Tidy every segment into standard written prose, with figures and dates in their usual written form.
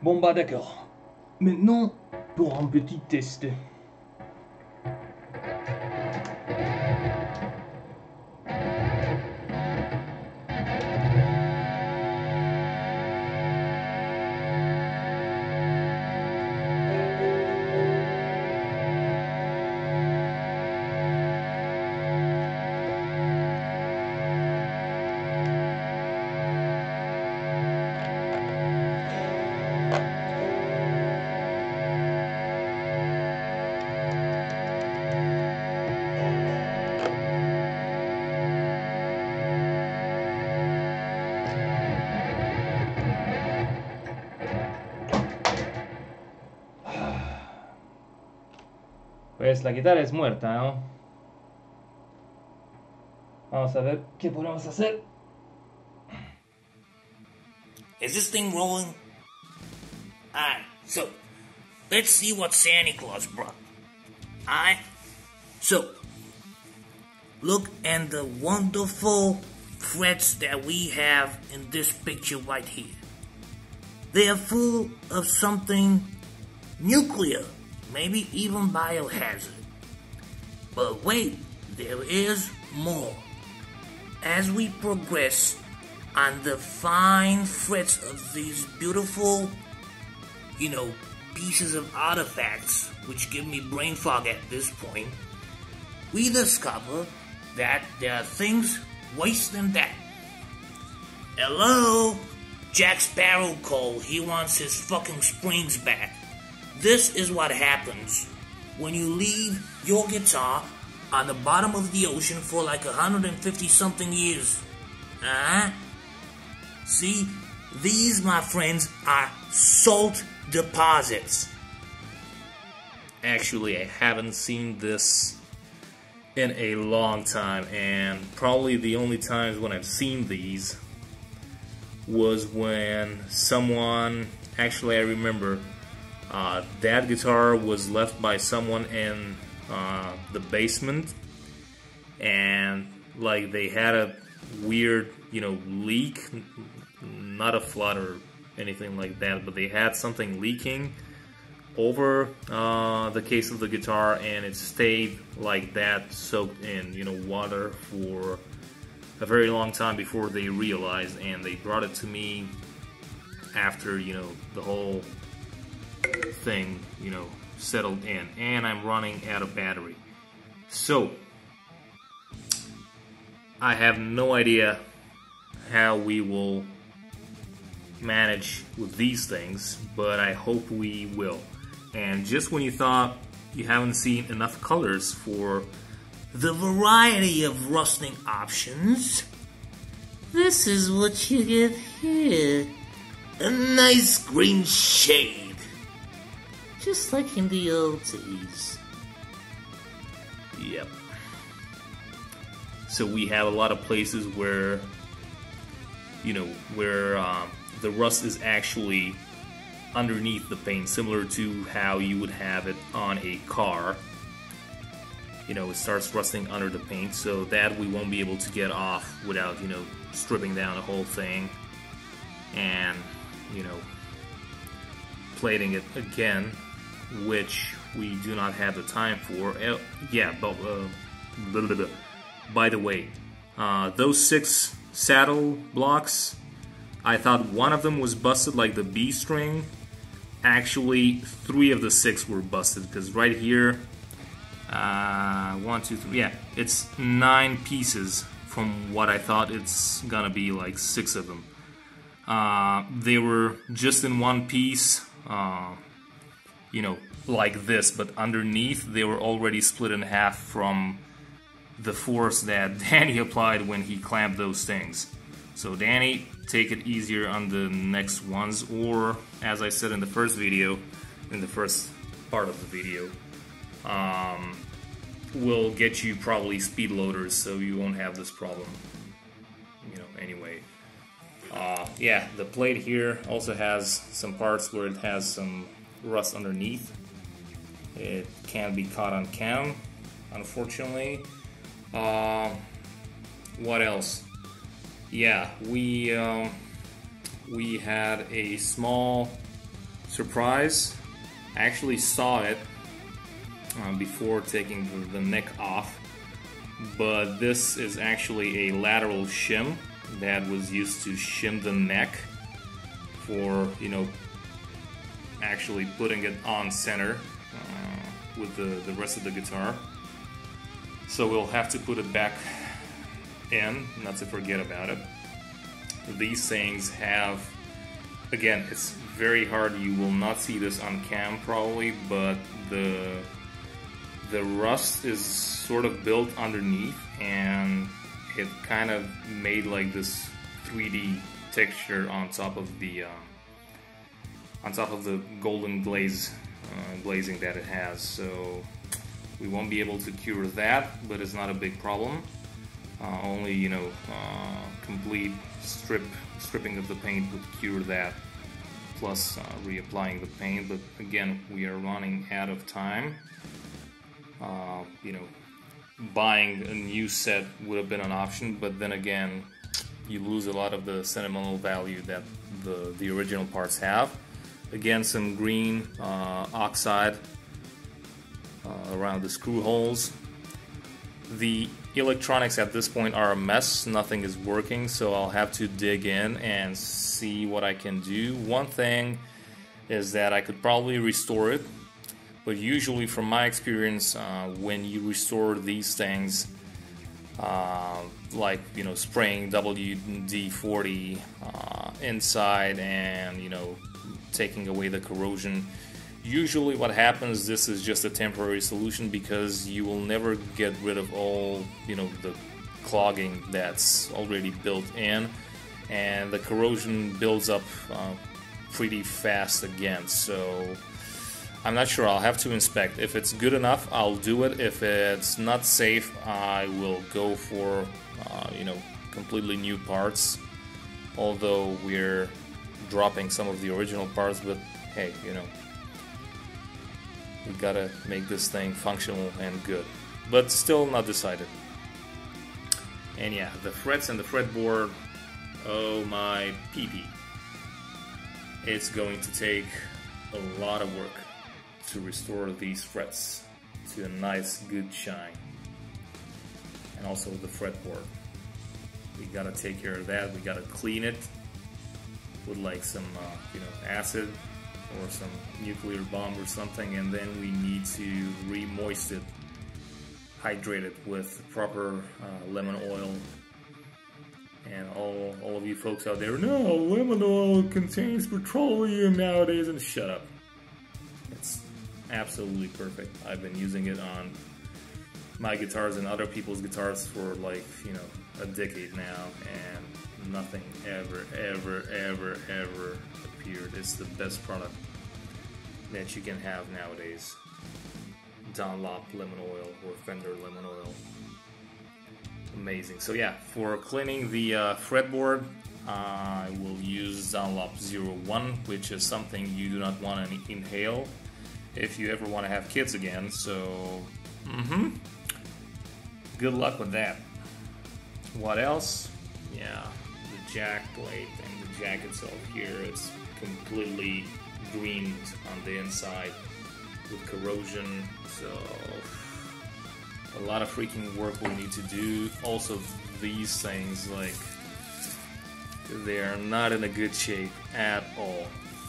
Bon bah d'accord. Maintenant, pour un petit test. Pues la guitarra es muerta, ¿no? Vamos a ver qué podemos hacer. Is this thing rolling? Alright, so let's see what Santa Claus brought. Alright, so look at the wonderful frets that we have in this picture right here. They are full of something nuclear, maybe even biohazard. But wait, there is more. As we progress on the fine frets of these beautiful, pieces of artifacts, which give me brain fog at this point, we discover that there are things worse than that. Hello? Jack Sparrow called. He wants his fucking springs back. This is what happens when you leave your guitar on the bottom of the ocean for like 150 something years. See, these, my friends, are salt deposits. Actually, I haven't seen this in a long time, and probably the only times when I've seen these was when someone, actually I remember, that guitar was left by someone in the basement, and like they had a weird, leak, not a flood or anything like that, but they had something leaking over the case of the guitar, and it stayed like that, soaked in water for a very long time before they realized, and they brought it to me after the whole thing settled in, and I'm running out of battery. So I have no idea how we will manage with these things, but I hope we will. And just when you thought you haven't seen enough colors for the variety of rusting options, this is what you get here. A nice green shade, just like in the old days. Yep. So we have a lot of places where the rust is actually underneath the paint, similar to how you would have it on a car. It starts rusting under the paint, so that we won't be able to get off without, stripping down the whole thing and, plating it again, which we do not have the time for. Yeah, but by the way, those 6 saddle blocks, I thought one of them was busted, like the B string. Actually, 3 of the 6 were busted, because right here, 1, 2, 3, yeah, it's 9 pieces from what I thought it's gonna be like 6 of them. They were just in one piece, like this, but underneath they were already split in half from the force that Danny applied when he clamped those things. So Danny, take it easier on the next ones, or as I said in the first video, in the first part of the video, will get you probably speed loaders, so you won't have this problem. Anyway. Yeah, the plate here also has some parts where it has some rust underneath. It can't be caught on cam, unfortunately. What else? Yeah, we had a small surprise, I actually saw it before taking the neck off, but this is actually a lateral shim that was used to shim the neck for, you know, actually putting it on center with the rest of the guitar. So we'll have to put it back in, not to forget about it. These things have, again, it's very hard, you will not see this on cam probably, but the rust is sort of built underneath, and it kind of made like this 3D texture on top of the golden glazing that it has. So we won't be able to cure that, but it's not a big problem. Only, you know, complete stripping of the paint would cure that, plus reapplying the paint. But again, we are running out of time. You know, buying a new set would have been an option, but then again, you lose a lot of the sentimental value that the original parts have. Again, some green oxide around the screw holes. The electronics at this point are a mess, nothing is working, so I'll have to dig in and see what I can do. One thing is that I could probably restore it, but usually from my experience, when you restore these things, like, you know, spraying WD-40 inside and, you know, taking away the corrosion, usually what happens, this is just a temporary solution, because you will never get rid of all, you know, the clogging that's already built in, and the corrosion builds up pretty fast again. So I'm not sure, I'll have to inspect. If it's good enough, I'll do it. If it's not safe, I will go for you know, completely new parts, although we're dropping some of the original parts. But hey, you know, we gotta make this thing functional and good, but still not decided. And yeah, the frets and the fretboard, oh my pee-pee. It's going to take a lot of work to restore these frets to a nice good shine. And also the fretboard, we gotta take care of that. We gotta clean it with like some you know, acid or some nuclear bomb or something, and then we need to re-moist it, hydrate it with proper lemon oil. And all of you folks out there, no, lemon oil contains petroleum nowadays, and shut up. It's absolutely perfect. I've been using it on my guitars and other people's guitars for like, you know, a decade now, and nothing ever appeared. It's the best product that you can have nowadays. Dunlop lemon oil or Fender lemon oil. Amazing. So yeah, for cleaning the fretboard, I will use Dunlop 01, which is something you do not want to inhale if you ever want to have kids again. So, good luck with that. What else? Yeah, the jack plate and the jack itself here, it's completely greened on the inside with corrosion, so a lot of freaking work we need to do. Also, these things, like, they are not in a good shape at all.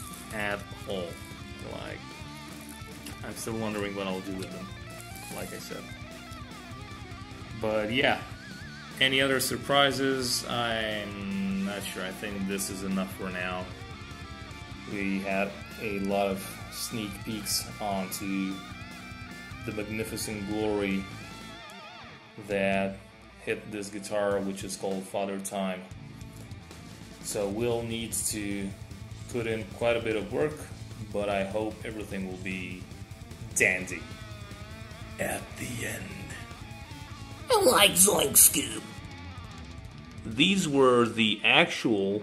Like, I'm still wondering what I'll do with them, like I said. But yeah, any other surprises? I'm not sure. I think this is enough for now. We had a lot of sneak peeks onto the magnificent glory that hit this guitar, which is called Father Time. So we'll need to put in quite a bit of work, but I hope everything will be dandy at the end. I like Zoink Scoop. These were the actual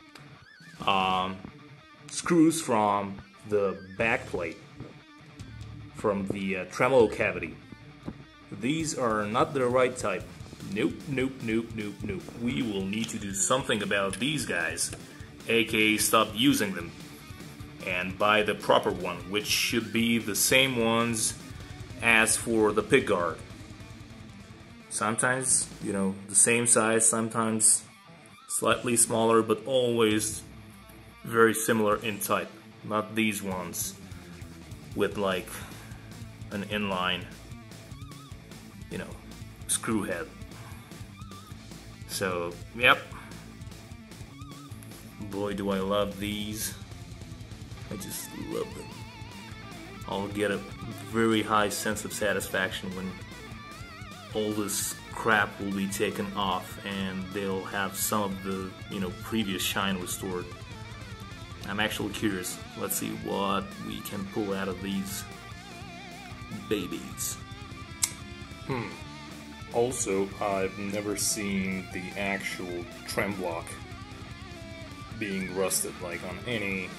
screws from the back plate, from the tremolo cavity. These are not the right type. Nope. We will need to do something about these guys, aka stop using them. and buy the proper one, which should be the same ones as for the pick guard. Sometimes, you know, the same size, sometimes slightly smaller, but always very similar in type. Not these ones with like an inline, you know, screw head. So, yep. Boy, do I love these. I just love them. I'll get a very high sense of satisfaction when all this crap will be taken off and they'll have some of the, you know, previous shine restored. I'm actually curious. Let's see what we can pull out of these babies. Also, I've never seen the actual trem block being rusted, like on any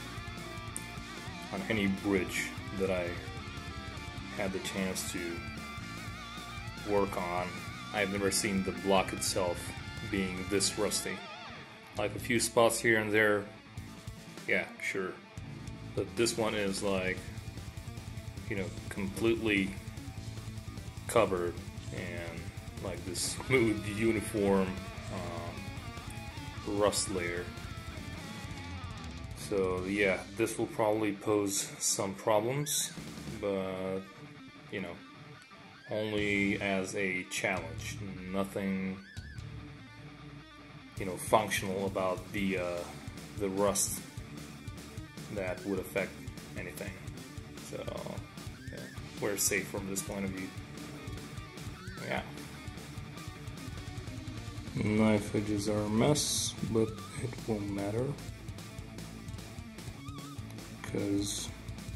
bridge that I had the chance to work on. I've never seen the block itself being this rusty. Like a few spots here and there, yeah, sure. But this one is like, you know, completely covered and like this smooth, uniform rust layer. So yeah, this will probably pose some problems, but you know, only as a challenge. Nothing, you know, functional about the rust that would affect anything. So yeah, we're safe from this point of view. Yeah. Knife edges are a mess, but it won't matter because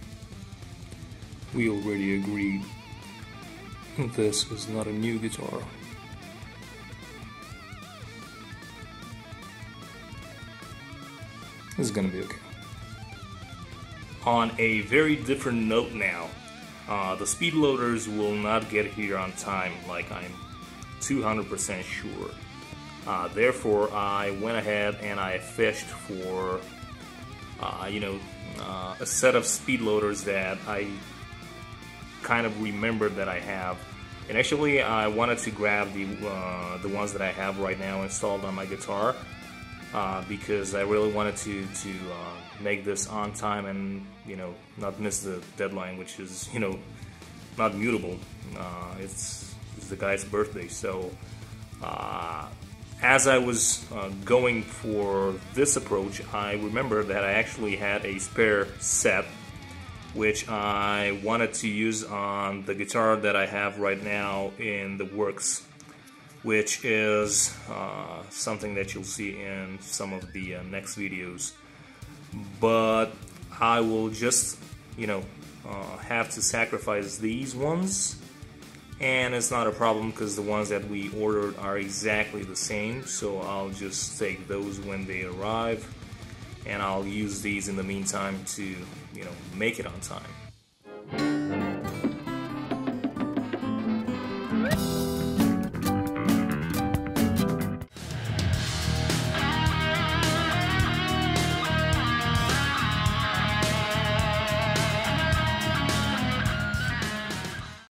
we already agreed this is not a new guitar. This is gonna be okay. On a very different note now, the speed loaders will not get here on time, like I'm 200% sure. Therefore, I went ahead and I fished for, you know, a set of speed loaders that I kind of remembered that I have. And actually, I wanted to grab the ones that I have right now installed on my guitar because I really wanted to make this on time and, you know, not miss the deadline, which is, you know, not mutable. It's the guy's birthday, so as I was going for this approach, I remember that I actually had a spare set which I wanted to use on the guitar that I have right now in the works, which is something that you'll see in some of the next videos. But I will just, you know, have to sacrifice these ones, and it's not a problem because the ones that we ordered are exactly the same, so I'll just take those when they arrive and I'll use these in the meantime to, you know, make it on time.